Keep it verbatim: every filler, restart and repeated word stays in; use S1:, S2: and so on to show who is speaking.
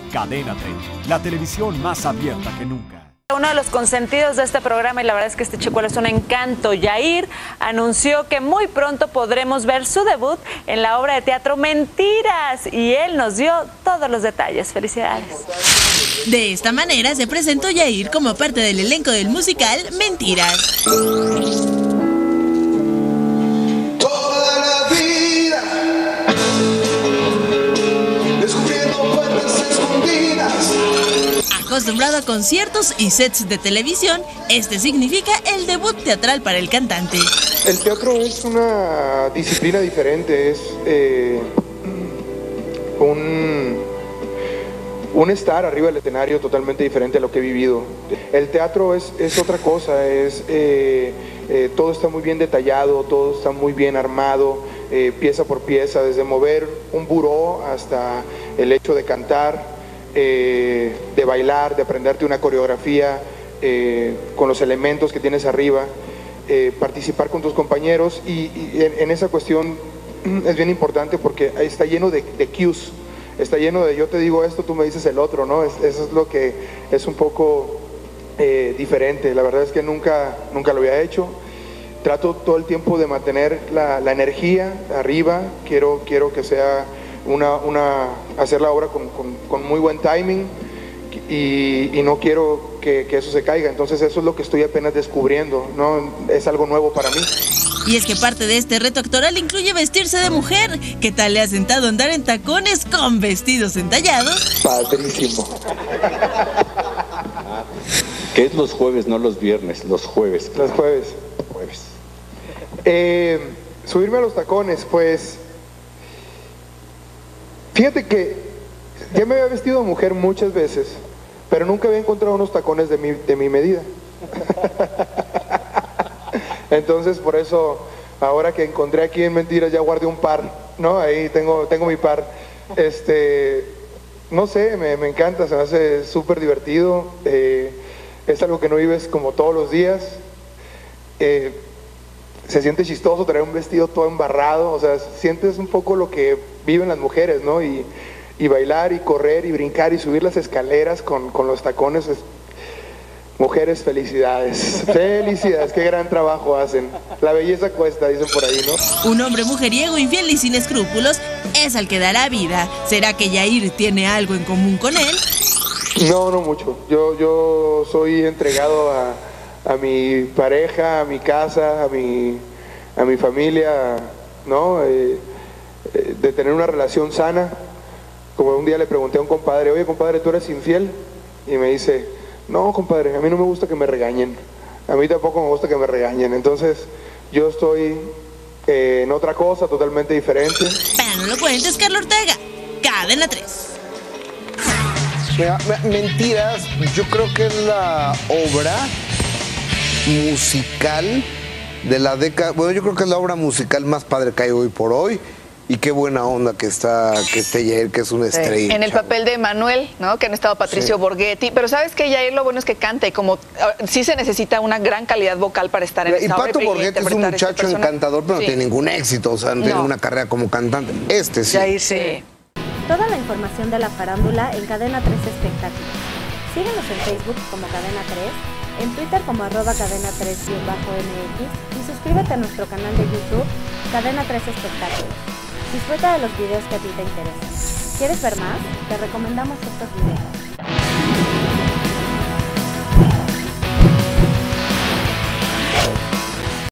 S1: Cadena tres, la televisión más abierta que nunca.
S2: Uno de los consentidos de este programa, y la verdad es que este chicuelo es un encanto, Yair, anunció que muy pronto podremos ver su debut en la obra de teatro Mentiras, y él nos dio todos los detalles. Felicidades.
S3: De esta manera se presentó Yair como parte del elenco del musical Mentiras.
S4: Toda la vida descubriendo puertas escondidas.
S3: Acostumbrado a conciertos y sets de televisión, este significa el debut teatral para el cantante.
S5: El teatro es una disciplina diferente, es eh, un, un estar arriba del escenario totalmente diferente a lo que he vivido. El teatro es, es otra cosa, es, eh, eh, todo está muy bien detallado, todo está muy bien armado, eh, pieza por pieza, desde mover un buró hasta el hecho de cantar. Eh, de bailar, de aprenderte una coreografía eh, con los elementos que tienes arriba, eh, participar con tus compañeros y, y en, en esa cuestión es bien importante porque está lleno de, de cues, está lleno de yo te digo esto, tú me dices el otro, ¿no? Es, eso es lo que es un poco eh, diferente. La verdad es que nunca, nunca lo había hecho. Trato todo el tiempo de mantener la, la energía arriba, quiero, quiero que sea Una, una, hacer la obra con, con, con muy buen timing y, y no quiero que, que eso se caiga, entonces eso es lo que estoy apenas descubriendo, ¿no? Es algo nuevo para mí.
S3: Y es que parte de este reto actoral incluye vestirse de mujer. ¿Qué tal le ha sentado andar en tacones con vestidos entallados?
S5: Padrísimo.
S6: Que es los jueves, no los viernes, los jueves.
S5: Los jueves. Jueves. Eh, subirme a los tacones, pues... Fíjate que ya me había vestido de mujer muchas veces, pero nunca había encontrado unos tacones de mi, de mi medida. Entonces, por eso, ahora que encontré aquí en Mentiras, ya guardé un par, ¿no? Ahí tengo, tengo mi par. Este, no sé, me, me encanta, se me hace súper divertido. Eh, es algo que no vives como todos los días. Eh, se siente chistoso traer un vestido todo embarrado, o sea, sientes un poco lo que viven las mujeres, ¿no? Y, y bailar y correr y brincar y subir las escaleras con, con los tacones. Es... Mujeres, felicidades, felicidades, qué gran trabajo hacen. La belleza cuesta, dicen por ahí, ¿no?
S3: Un hombre mujeriego, infiel y sin escrúpulos es al que dará vida. ¿Será que Yair tiene algo en común con él?
S5: No, no mucho. Yo, yo soy entregado a... a mi pareja, a mi casa, a mi, a mi familia, ¿no? Eh, eh, de tener una relación sana. Como un día le pregunté a un compadre, oye compadre, ¿tú eres infiel? Y me dice, no compadre, a mí no me gusta que me regañen, a mí tampoco me gusta que me regañen, entonces yo estoy eh, en otra cosa totalmente diferente.
S3: Pero no lo cuentes, Carlos Ortega, Cadena tres.
S7: Mira, Mentiras, yo creo que es la obra musical de la década, bueno, yo creo que es la obra musical más padre que hay hoy por hoy, y qué buena onda que está, que esté Yair, que es una
S8: sí.
S7: estrella.
S8: En el
S7: chavo.
S8: papel de Manuel, ¿no? Que han estado Patricio
S7: Sí.
S8: Borghetti, pero ¿sabes qué? Yair lo bueno es que canta, y como uh, sí se necesita una gran calidad vocal para estar en
S7: Y
S8: esa obra.
S7: Pato Borghetti es un muchacho
S8: este
S7: encantador, pero
S8: sí.
S7: no tiene ningún éxito, o sea, no, no tiene una carrera como cantante. Este sí.
S8: Yair sí.
S9: Toda la información de la farándula en Cadena tres Espectáculos. Síguenos en Facebook como Cadena tres, en Twitter como arroba cadena tres M X y suscríbete a nuestro canal de YouTube Cadena tres Espectáculos. Disfruta de los videos que a ti te interesan. ¿Quieres ver más? Te recomendamos estos videos.